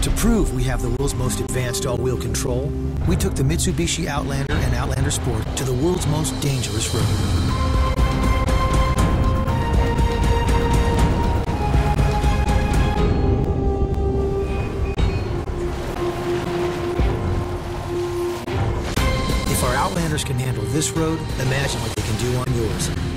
To prove we have the world's most advanced all-wheel control, we took the Mitsubishi Outlander and Outlander Sport to the world's most dangerous road. If our Outlanders can handle this road, imagine what they can do on yours.